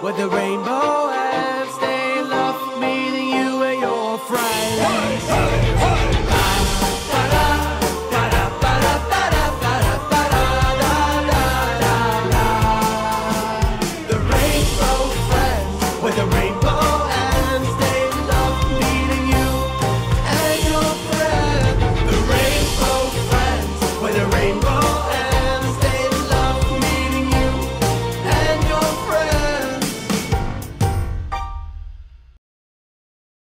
with the rainbow ends. They love meeting you and your friends. The rainbow friends with the rainbow.